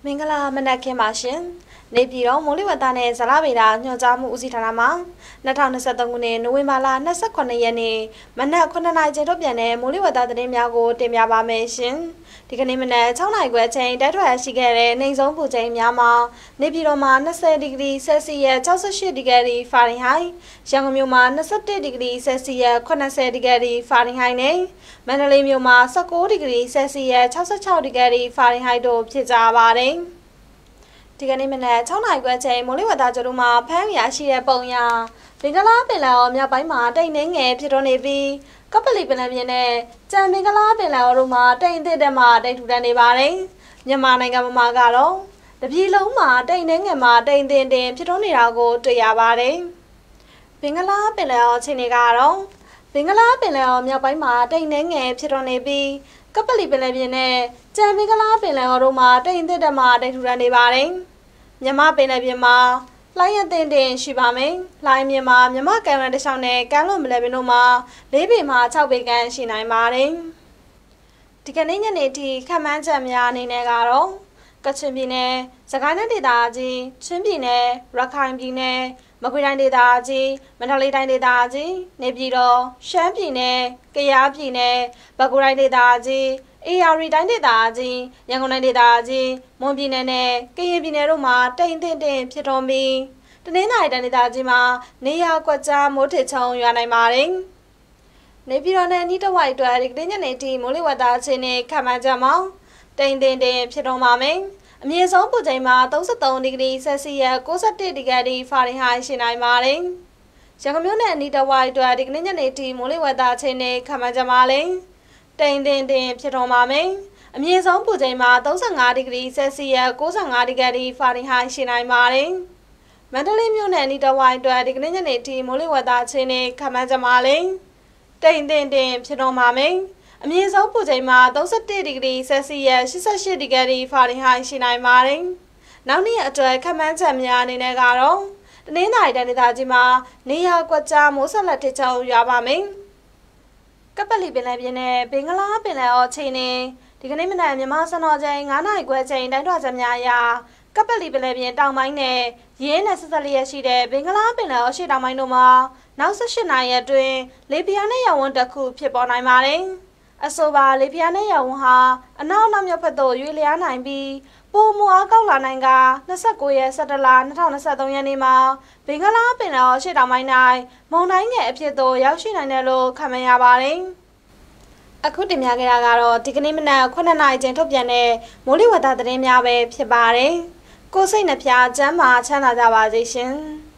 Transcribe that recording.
မင်္ဂလာမနက်ခင်းပါရှင်။နေပြည်တော်မိုးလေဝသနဲ့ဇလဗေဒညွှန်ကြားမှုဦးစီးဌာနမှ2023ခုနှစ်နိုဝင်ဘာလ28ရက်နေ့မနက်9:00နာရီချိန်ထုတ်ပြန်တဲ့မိုးလေဝသသတင်းများကိုတင်ပြပါမယ်ရှင်။ဒီကနေ့မနက်6:00နာရီခွဲချိန်တိုက်ထွက်ရှိခဲ့တဲ့နှိမ်ဆုံးပူချိန်များမှာနေပြည်တော်မှာ20ဒီဂရီဆယ်စီယပ်68ဒီဂရီဖာရင်ဟိုက်ရန်ကုန်မြို့မှာ21ဒီဂရီဆယ်စီယပ်80ဒီဂရီဖာရင်ဟိုက်နဲ့မန္တလေးမြို့မှာ19ဒီဂရီဆယ်စီယပ်66ဒီဂရီဖာရင်ဟိုက်တို့ဖြစ်ကြပါတယ်။ဒီကနေ့မနက်6:00နာရီခွဲချိန်မိုးလေဝသကြိုးမှာဖမ်းရရှိတဲ့ပုံရဘင်္ဂလားပင်လယ်အော်မြောက်ပိုင်းမှာတိမ်နှင်းငယ်ဖြစ်ထွန်းနေပြီးကပလီပင်လယ်ပြင်နဲ့ကြံဘင်္ဂလားပင်လယ်အော်တို့မှာတိမ်အသစ်တက်မှတိမ်ထူထန်နေပါတယ်။မြန်မာနိုင်ငံမှာကတော့တပြည်လုံးမှာတိမ်နှင်းငယ်မှာတိမ်တင်ဖြစ်ထွန်းနေတာကိုတွေ့ရပါတယ်။ဘင်္ဂလားပင်လယ်အော်အခြေအနေကတော့ဘင်္ဂလားပင်လယ်အော်မြောက်ပိုင်းမှာတိမ်နှင်းငယ်ဖြစ်ထွန်းနေပြီးကပလီပင်လယ်ပြင်နဲ့ကြံဘင်္ဂလားပင်လယ်အော်တို့မှာတိမ်အသစ်တက်မှတိမ်ထူထန်နေပါတယ်။မြန်မာပင်လယ်ပြင်မှာလိုင်းရတင်ရှိပါမယ်။လိုင်းမြင်မှာမြန်မာကမ်းရန်တစ်လျှောက်နဲ့ကမ်းလွန်ပင်လယ်ပြင်တို့မှာ4ပေမှ6ပေခန့်ရှိနိုင်ပါတယ်။ဒီကနေ့ညနေထိခန့်မှန်းချက်များအနေနဲ့ကတော့ကချင်ပြည်နယ်၊စကိုင်းတိုင်းဒေသကြီး၊ချင်းပြည်နယ်၊ရခိုင်ပြည်နယ်၊မကွေးတိုင်းဒေသကြီး၊မန္တလေးတိုင်းဒေသကြီး၊နေပြည်တော်၊ရှမ်းပြည်နယ်၊ကယားပြည်နယ်၊ပဲခူးတိုင်းဒေသကြီး၊ AR တိုင်းဒေသကြီး၊ရန်ကုန်တိုင်းဒေသကြီး၊မွန်ပြည်နယ်နဲ့ကရင်ပြည်နယ်တို့မှာတိမ်ဖြစ်ထွန်းပြီးတနင်္သာရီတိုင်းဒေသကြီးမှာနေရာကွက်ကြားမိုးထစ်ချုံရွာနိုင်ပါတယ်။နေပြည်တော်နဲ့အနီးတစ်ဝိုက်အတွက်ဒီကနေ့ညနေထိမိုးလေဝသအခြေအနေခန့်မှန်းချက်မှာတိမ်ဖြစ်ထွန်းပါမယ်။အမြင့်ဆုံးပူချိန်မှာ33ဒီဂရီဆယ်စီယပ်61ဒီဂရီဖာရင်ဟိုက်ရှိနိုင်ပါတယ်။ရန်ကုန်မြို့နဲ့အနီးတစ်ဝိုက်အတွက်ဒီကနေ့ညနေထိမိုးလေဝသအခြေအနေခန့်မှန်းချက်မှာလည်းတိမ်ဖြစ်ထွန်းပါမယ်။အမြင့်ဆုံးပူချိန်မှာ35ဒီဂရီဆယ်စီယပ်65ဒီဂရီဖာရင်ဟိုက်ရှိနိုင်ပါတယ်။မန္တလေးမြို့နယ်အနီးတစ်ဝိုက်အတွက်ဒီကနေ့ညနေထိမိုးလေဝသအခြေအနေခန့်မှန်းချက်မှာလည်းတိမ်ဖြစ်ထွန်းပါမယ်။အမြင့်ဆုံးပူချိန်မှာ31ဒီဂရီဆယ်စီယပ်88ဒီဂရီဖာရင်ဟိုက်ရှိနိုင်ပါတယ်။နောက်နေ့အတွက်ခန့်မှန်းချက်များအနေနဲ့ကတော့တနင်္သာရီတိုင်းဒေသကြီးမှာနေရာကွက်ကြားမိုးဆက်လက်ထစ်ချုံရွာပါမယ်။ကပလီပင်လယ်ပြင်နဲ့ဘင်္ဂလားပင်လယ်အော်အခြေအနေဒီကနေ့မနက်မြန်မာစံတော်ချိန်9:00နာရီခွဲချိန်တိုင်းထွာချက်များအရကပလီပင်လယ်ပြင်တောင်ပိုင်းနဲ့ရင်းနဲ့ဆက်ဆက်လျက်ရှိတဲ့ဘင်္ဂလားပင်လယ်အော်ရှေ့တောင်ပိုင်းတို့မှာနောက်18နာရီအတွင်းလေပြင်းနဲ့ရောင်ဝန်းတစ်ခုဖြစ်ပေါ်နိုင်ပါတယ်။အဆိုပါလေပြင်းနဲ့ရောင်ဝန်းဟာအနောက်မြောက်ဘက်သို့ရွေ့လျားနိုင်ပြီးပိုမိုအားကောင်းလာနိုင်က29ရက်17လ2023ရက်နေ့မှာဘင်္ဂလားပင်လယ်အော်ရှေ့တောင်ပိုင်း၌မုန်တိုင်းငယ်အဖြစ်သို့ရောက်ရှိနိုင်တယ်လို့ခန့်မှန်းရပါတယ်။အခုတင်ပြခဲ့တာကတော့ဒီကနေ့မနက်9:00နာရီချိန်ထုတ်ပြန်တဲ့မိုးလေဝသသတင်းများပဲဖြစ်ပါတယ်။ကိုယ်စိတ်နှပြချမ်းသာချမ်းသာကြပါစေရှင်။